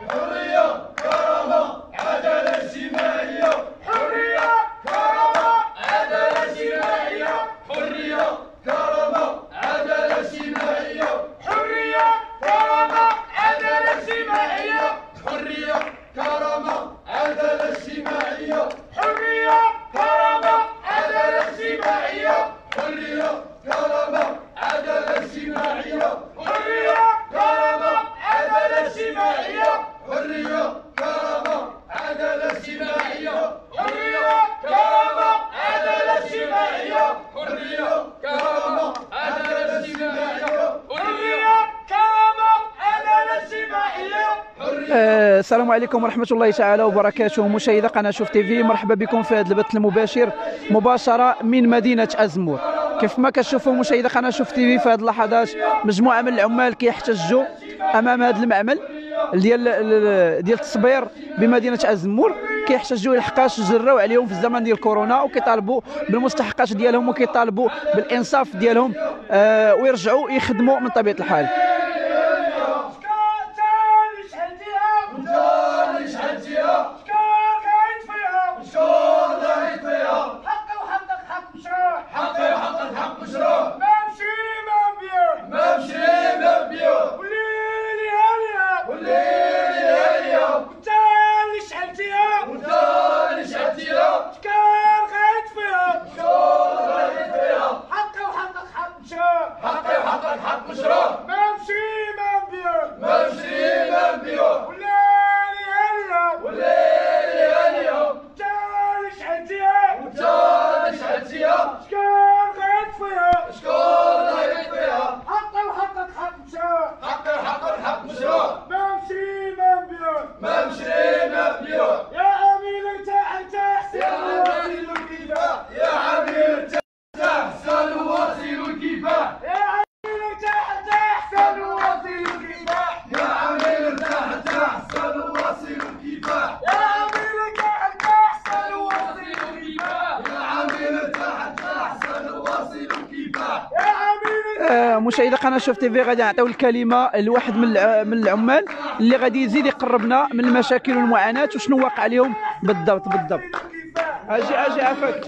حرية كرامة عدالة اجتماعية. حرية كرامة عدالة اجتماعية. حرية كرامة عدالة اجتماعية. حرية كرامة عدالة اجتماعية. حرية كرامة عدالة اجتماعية. حرية كرامة عدالة اجتماعية. حرية كرامة عدالة اجتماعية. حرية كرامة عدالة اجتماعية. حرية كرامة عدالة اجتماعية. حرية كرامة عدالة اجتماعية. حرية كرامة عدالة اجتماعية. حرية كرامة عدالة اجتماعية. السلام عليكم ورحمة الله تعالى وبركاته. مشاهدة قناة شوف تيفي، مرحبا بكم في هذا البث المباشر مباشرة من مدينة أزمور. كيف ما كتشوفوا مشاهدة قناة شوف تيفي في هذه اللحظات مجموعة من العمال كيحتجوا أمام هذا المعمل ديال التصبير بمدينة أزمور. كيحتجوا لحقاش جراو عليهم في الزمن ديال كورونا، وكيطالبوا بالمستحقات ديالهم، وكيطالبوا بالإنصاف ديالهم ويرجعوا يخدموا من طبيعة الحال. مشاهدة قناة شوف تيفي، غادي نعطيو الكلمة لواحد من العمال اللي غادي يزيد يقربنا من المشاكل والمعاناة وشنو واقع عليهم بالضبط. اجي عافاك.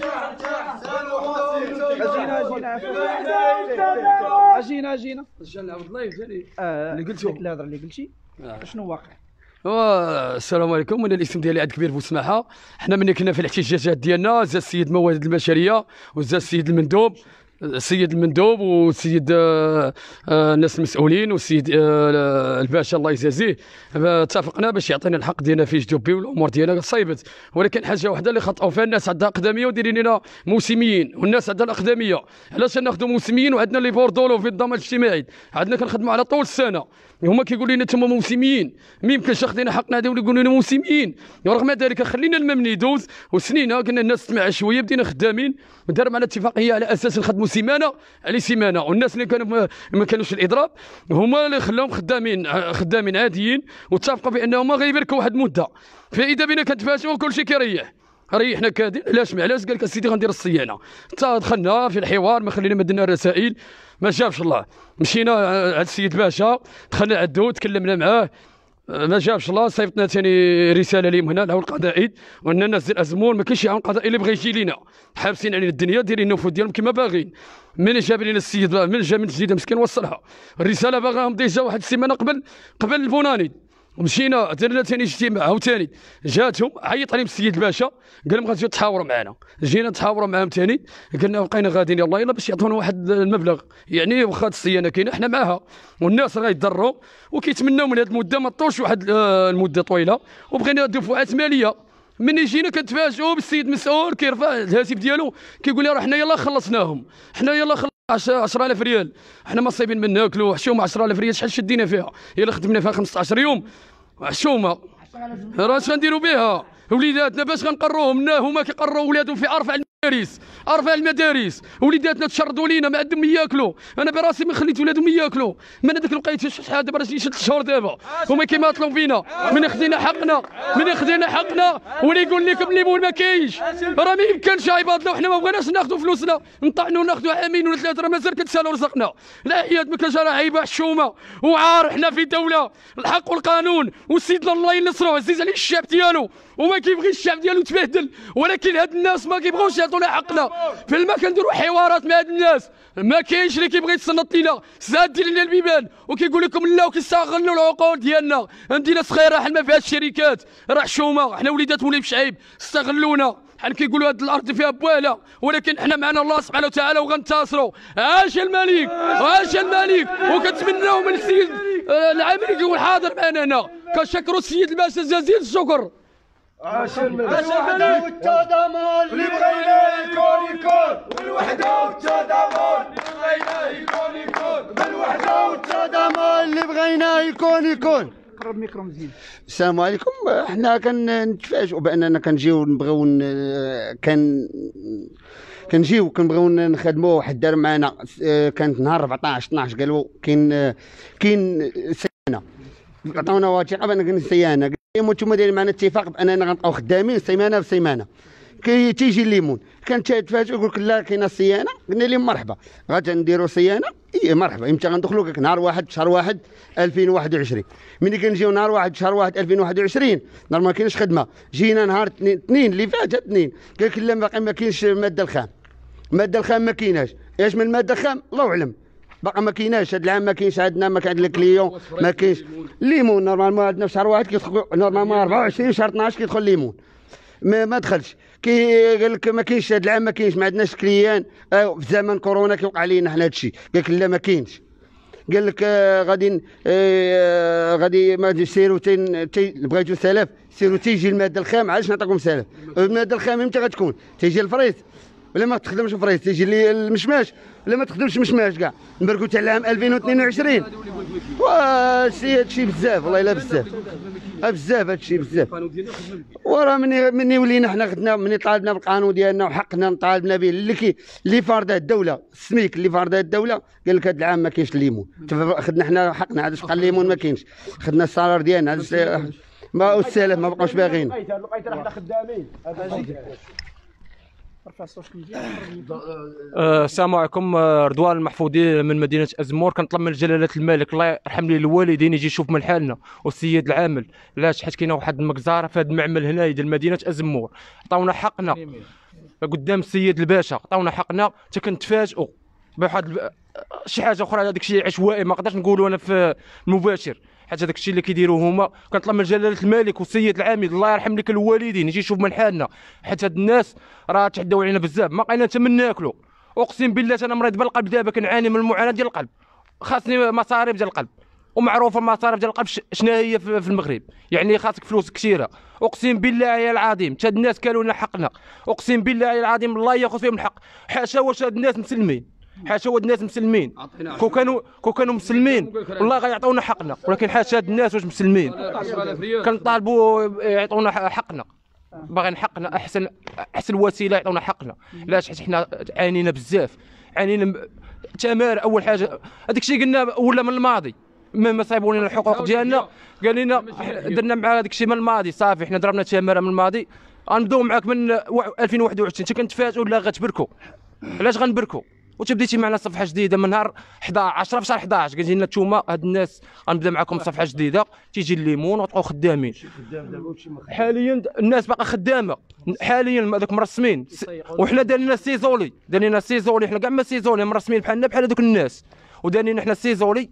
اجينا عبد الله جاني اللي قلتو الهضره اللي قلتي شنو واقع. السلام عليكم. انا الاسم ديالي عبد الكبير بوسماحه. حنا ملي كنا في الاحتجاجات ديالنا زاد السيد مواد المشاريه وزاد السيد المندوب والسيد الناس المسؤولين والسيد الباشا الله يجازيه، اتفقنا باش يعطينا الحق ديالنا في جدوبي والامور ديالنا صايبت. ولكن حاجه واحده اللي خطاو فيها الناس عندها اقدميه ودايرين لنا موسميين، والناس عندها الاقدميه. علاش ناخذوا موسميين وعندنا لي بوردولو في الضمان الاجتماعي عندنا كنخدموا على طول السنه؟ هما كيقولوا لنا انتم موسميين، ما يمكنش خدينا حقنا هذا ويقولوا لنا موسميين. ورغم ذلك خلينا الممني يدوز وسنينا قلنا الناس تسمع شويه، بدينا خدامين ودار معنا اتفاقيه على اساس نخدموا سيمانه على سيمانه. والناس اللي كانوا ما كانوش الاضراب هما اللي خلاهم خدامين عاديين، واتفقوا بانهم غيبركوا واحد المده. فاذا بنا كنتفاجئوا وكل شيء كيريح. ريحنا كادين علاش معلاش؟ قال لك اسيدي غندير الصيانه. حتى دخلنا في الحوار، ما خلينا ما درنا الرسائل، ما جابش الله. مشينا عند السيد باشا، دخلنا عندو تكلمنا معاه، ما جابش الله. صيفطنا ثاني رساله ليهم هنا له القضائي، وان الناس ديال ازمور ما كاينش عون قضائي اللي بغى يجي لينا، حابسين علينا الدنيا دايرين النفوذ ديالهم كما باغيين. من جاب لنا السيد من جا من جديده مسكين وصلها الرساله باغاهم ديجا واحد السيمانه قبل البوناني. ومشينا درنا ثاني اجتماع عاوتاني، جاتهم عيط عليهم السيد الباشا قال لهم غتجيو تحاوروا معنا. جينا نتحاوروا معاهم ثاني، قلنا بقينا غاديين يلا باش يعطونا واحد المبلغ، يعني واخا الصيانه كاينه حنا معاها، والناس راه يضروا وكيتمناو من هذه المده ما تطولش واحد المده طويله، وبغينا دفعات ماليه. من جينا كنتفاجئوا بالسيد مسؤول كيرفع الهاتف ديالو كيقول لي راه حنا يلا خلصناهم، حنا يلا 10,000 ريال، حنا ما صايبين من ناكلوا حشومه. 10,000 ريال شحال شدينا فيها؟ يلا خدمنا فيها 15 يوم حشومه، راه اش غنديروا بها؟ وليداتنا باش غنقروهم؟ هما كيقروا ولادهم في عرف المدارس، ارفع المدارس، وليداتنا تشردوا لينا ما عندهم ياكلوا. انا براسي ما خليت ولادهم ياكلوا، من هذاك لقيت شحال دابا راه شي 3 شهور دابا هما كيماطلوا فينا، من خدينا حقنا واللي يقول لكم الليمون ما كاينش راه ما يمكنش عباد الله. وحنا ما بغيناش ناخذوا فلوسنا نطعنوا ناخذوا عامين ولا 3 راه مازال كنتسالوا رزقنا. العياد ما كانش راه عيبه حشومه وعار. حنا في دوله الحق والقانون، وسيدنا الله ينصرو عزيز عليه الشعب ديالو وما كيبغيش الشعب ديالو يتبهدل، ولكن هاد الناس ما كيبغوش يعطونا حقنا. فلما كنديروا حوارات مع هاد الناس ما كاينش اللي كيبغي يتصنت لينا، سادين لنا البيبان وكيقول لكم لا وكيستغلوا العقول ديالنا. عندنا صغيره حنا في هاد الشركات راه حشومه، حنا وليدات مولاي بشعيب استغلونا. حنا كيقولوا هاد الارض فيها بواله، ولكن حنا معنا الله سبحانه وتعالى وغنتصروا. عاش الملك عاش الملك. وكنتمناو من السيد العامل يكون حاضر معنا هنا. كنشكروا السيد الباشا جزيل الشكر. عاش الوحدة والتضامن اللي بغينا يكون والوحدة والتضامن اللي بغينا يكون بالوحدة والتضامن اللي بغينا يكون. قرب ميكرو مزيان. السلام عليكم. حنا كنتفاجئوا باننا كنجيو نبغيو كنجيو كنبغيو نخدموا. واحد دار معنا كانت نهار 14 12 قالوا كاين سيانه، عطاونا وثيقه بان كاين سيانه. انتم دايرين معنا اتفاق باننا غنبقاو خدامين سيمانه بسيمانه. تيجي الليمون كنتفاجئ يقول لك لا كاينه الصيانه. قلنا لهم مرحبا غادي نديروا صيانه. مرحبا امتى غندخلوا نهار 1 شهر 1 2021. ملي كنجيو نهار 1 شهر 1 2021 نهار ما كاينش خدمه. جينا نهار 2 اللي فات 2 قال لك لا باقي ما كاينش الماده الخام. الماده الخام ما كايناش. اش من الماده الخام الله اعلم، باقي ما كايناش. هذا العام ما كاينش عندنا، ما كاين الكليون ما كاينش الليمون. نورمالمون عندنا في شهر 1 كيدخل نورمالمون 24 شهر 12 كيدخل الليمون ما دخلش. قال لك ما كاينش هذا العام ما كاينش، ما عندناش كليان. في زمن كورونا كيوقع علينا حنا هذا الشيء. قال لك لا ما كاينش. قال لك غادي ما سيروا بغيتوا سلف سيروا تيجي الماده الخام. علاش نعطيكم سلف؟ الماده الخام امتى غتكون؟ تيجي الفريز ولا ما تخدمش فريز، تيجي لي المشماش ولا ما تخدمش مشماش كاع. نبركوا حتى العام 2022. وهادشي هادشي بزاف والله الا بزاف هادشي بزاف. وراه مني ولينا حنا خدنا، مني طالبنا بالقانون ديالنا وحقنا طالبنا به اللي فارضه الدوله السميك اللي فارضه الدوله. قال لك هذا العام ما كاينش الليمون. خدنا حنا حقنا. علاش بقى الليمون ما كاينش؟ خدنا الصالار ديالنا علاش ما السلف ما بقاوش باغيين. لقيت حنا خدامين. السلام عليكم. رضوان المحفوظي من مدينه ازمور. كنطلب من جلاله الملك الله يرحم لي الوالدين يجي يشوف من حالنا والسيد العامل. علاش؟ حيت كاينه واحد المجزره في هذا المعمل هنا ديال مدينه ازمور. عطاونا حقنا قدام السيد الباشا، عطاونا حقنا. حتى كنتفاجئوا بواحد شي حاجه اخرى. هذاك الشيء عشوائي ما نقدرش نقولوا انا في المباشر، حيت هذاك الشيء اللي كيديروه هما. كنطلب من جلاله الملك والسيد العامل الله يرحم لك الوالدين يجي يشوف من حالنا، حيت هاد الناس راه تعداو علينا بزاف. ما بقينا حتى من ناكلوا. اقسم بالله انا مريض بالقلب دابا، كنعاني من المعاناه ديال القلب. خاصني مصاريف ديال القلب، ومعروفه المصاريف ديال القلب شنو هي في المغرب. يعني خاصك فلوس كثيره. اقسم بالله العظيم هاد الناس كانوا لنا حقنا. اقسم بالله العظيم الله ياخذ فيهم الحق. حاشا واش هاد الناس مسلمين، حاشا هاد الناس مسلمين. كون كانوا مسلمين والله غيعطونا حقنا، ولكن حاشا هاد الناس واش مسلمين. كنطالبوا يعطونا حقنا، باغيين حقنا. احسن وسيله يعطونا حقنا. علاش؟ حيت حنا عانينا بزاف، عانينا تمار. اول حاجه هذاك الشيء قلنا ولا من الماضي، ما صايبوا لنا الحقوق ديالنا. قال لنا درنا مع هذاك الشيء من الماضي صافي. حنا ضربنا تماره من الماضي. غنبداو معاك من 2021. حتى كنتفاجئوا لا غتبركوا. علاش غنبركوا؟ وتبديتي معنا صفحه جديده من نهار 10 في شهر 11. قالت لنا نتوما هاد الناس غنبدا معكم صفحه جديده، تيجي الليمون وتبقاو خدامين. حاليا الناس باقا خدامه حاليا، هذوك مرسمين. وحنا دارنا سيزولي، حنا كاع ما سيزولي مرسمين بحالنا بحال هذوك الناس. ودارنا حنا سيزولي.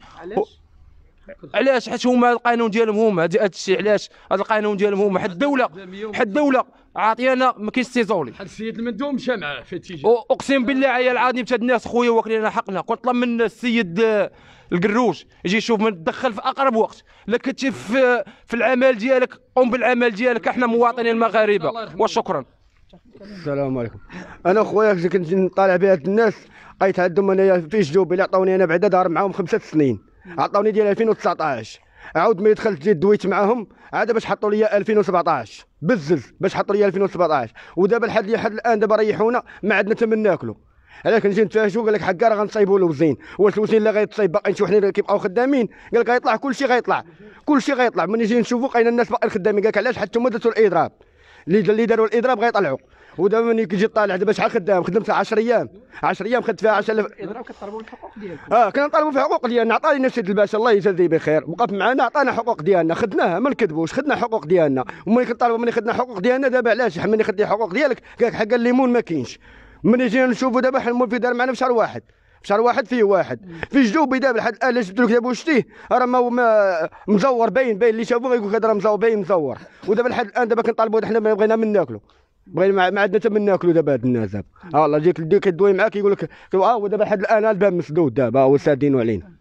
علاش؟ حيت هما القانون ديالهم هما هذا الشيء. علاش؟ هذا القانون ديالهم هما. حد الدوله عاطيانا ما كاينش سيزولي. حد السيد المندوب مشى معاه في التيجي. اقسم بالله عيال العظيم هاد الناس خويا واكلين حقنا. كنطلب من السيد القروش يجي يشوف من تدخل في اقرب وقت. لا كنتي في العمل ديالك قوم بالعمل ديالك. احنا مواطنين المغاربه. وشكرا. السلام عليكم. انا خويا كنت نطالع بهاد الناس، لقيت عندهم انايا فيش جوبي اللي عطاوني انا بعدا دار معاهم 5 سنين. عطاوني ديال 2019 عاود ملي دخلت جيت دويت معاهم عاد باش حطوا لي 2017 بزز باش حطوا لي 2017 ودابا لحد الان دابا ريحونا ما عندنا حتى من ناكلوا. هذاك نجي نتفاجئوا قال لك حكا راه غنصايبوا الوزين، واش الوزين اللي غيتصايب باقيين شي وحدين كيبقاو خدامين؟ قال لك غيطلع كلشي غيطلع ملي نجي نشوفوا لقينا الناس باقيين خدامين. قال لك علاش حتى هما درتوا الاضراب اللي داروا الاضراب غيطلعوا. ودابا ملي كيجي طالع دابا شحال خدام خدمت 10 ايام خدت فيها 10000 الاضراب. كطالبوا بالحقوق ديالكم؟ كنا نطالبوا في الحقوق ديالنا. عطاني السيد الباشا الله يجازيه بخير وقف معنا عطانا حقوق ديالنا خدناها ما نكذبوش خدنا حقوق ديالنا. وملي كنطالبوا ملي خدنا حقوق ديالنا دابا علاش ملي خدي حقوق ديالك قال لك حق الليمون ما كاينش. ملي جينا نشوفوا دابا حنا في دار معنا في شهر واحد فيه واحد في جدوبي دابا لحد الان جبت لك دابا وشتيه راه ما مزور باين اللي شافوه غيقول لك هذا راه مزور باين مزور. ودابا لحد الان دابا كنطالبوا حنا بغينا من ناكلوا ما عندنا حتى من ناكلوا دابا هاد الناس دابا والله جيك كدوي معاك يقول لك ودابا لحد الان الباب مسدود دابا هو سادينو علينا.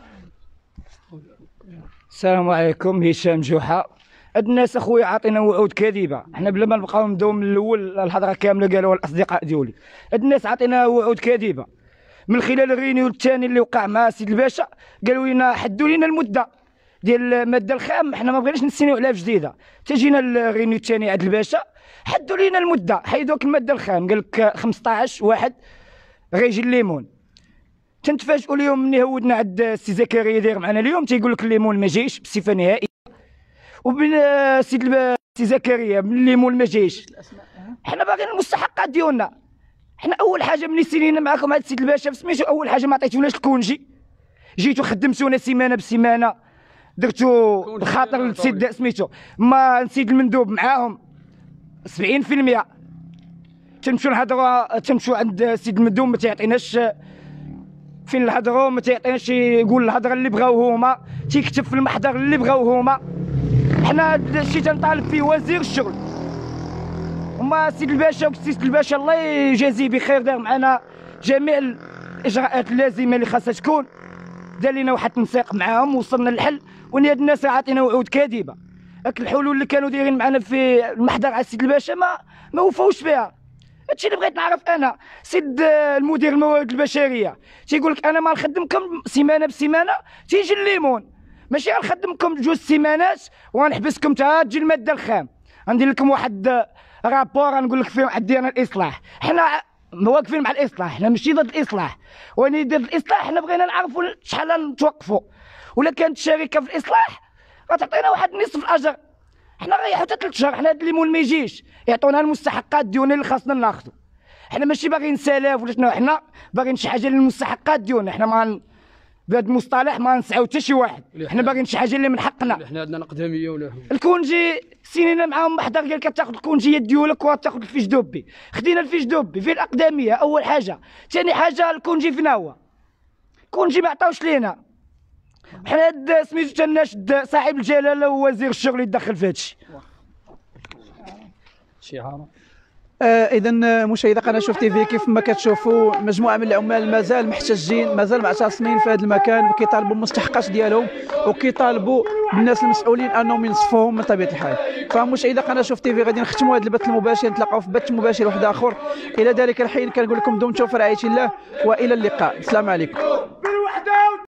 السلام عليكم. هشام جوحه. هاد الناس اخويا عاطينا وعود كاذبه، حنا بلا ما نبقاو نبداو من الاول الهضره كامله قالوها الاصدقاء ديولي. هاد الناس عاطينا وعود كاذبه من خلال الرينيو الثاني اللي وقع مع السيد الباشا. قالوا لنا حدوا لنا المده ديال الماده الخام، حنا ما بغيناش نستناو عليها جديده. تجينا الرينيو الثاني عند الباشا حدوا لنا المده حيدوك الماده الخام. قال لك 15/1 غيجي الليمون. تنتفاجئوا اليوم ملي هودنا عند السي زكريا داير معنا اليوم تيقول لك الليمون ما جايش بصفه نهائيه. وبين السي زكريا من الليمون ما جايش. حنا باغيين المستحقات ديالنا. حنا اول حاجه ملي سينينا معكم هذا السيد الباشا سميتو اول حاجه ما عطيتوناش الكونجي، جيتو خدمتونا سيمانه بسيمانه درتو بخاطر السيد سميتو ما السيد المندوب معاهم 70%. تمشوا عند السيد المندوب ما تيعطيناش فين الهضروا ما تيعطيناش يقول الهضره اللي بغاو هما تيكتب في المحضر اللي بغاو هما. حنا هذا الشيء تنطالب فيه وزير الشغل وما السيد الباشا والسيد الباشا الله يجازيه بخير دار معنا جميع الاجراءات اللازمه اللي خاصها تكون. دار لنا واحد التنسيق معاهم وصلنا للحل. وان هاد الناس عاطينا وعود كاذبه. هاك الحلول اللي كانوا دايرين معنا في المحضر على السيد الباشا ما وفاوش بها. هادشي اللي بغيت نعرف انا. سيد المدير الموارد البشريه تيقول لك انا ما نخدمكم سيمانه بسيمانه تيجي الليمون، ماشي غنخدمكم 2 سيمانات وغنحبسكم حتى تجي الماده الخام. غندير لكم واحد رابور غنقول لك فيه ديالنا الاصلاح. حنا واقفين مع الاصلاح، حنا ماشي ضد الاصلاح. وني ضد الاصلاح حنا بغينا نعرفوا شحال نتوقفوا. ولا كانت الشركه في الاصلاح غتعطينا واحد نصف الاجر. حنا غيحوا حتى 3 شهور حنا هاد الليمون ما يجيش يعطونا المستحقات ديالنا اللي خاصنا ناخذوا. حنا ماشي باغيين سلاف ولا شنو، حنا باغيين شي حاجه للمستحقات ديالنا. حنا ما بهذا المصطلح ما نسعوا حتى شي واحد. حنا باغيين شي حاجه اللي من حقنا. حنا عندنا اقدميه ولا الكونجي سينينا معاهم محضر قال لك تاخذ الكونجيه ديالك وتاخذ الفيش دوبي. خدينا الفيش دوبي في الاقدميه اول حاجه. ثاني حاجه الكونجي فينا هو الكونجي ما عطاوش لينا. حنا سميتو تناشد صاحب الجلاله ووزير الشغل يتدخل في هادشي. اذا مشاهدي قناه شوف تي في كيف ما كتشوفوا مجموعه من العمال مازال محتجين مازال معتصمين في هذا المكان وكيطالبوا بالمستحقات ديالهم وكيطالبوا بالناس المسؤولين انهم ينصفوهم من طبيعه الحال. فمشاهدي قناه شوف تي في غادي نختموا هذا البث المباشر، نتلاقاو في بث مباشر واحد اخر. الى ذلك الحين كنقول لكم دمتم في رعايه الله والى اللقاء. السلام عليكم.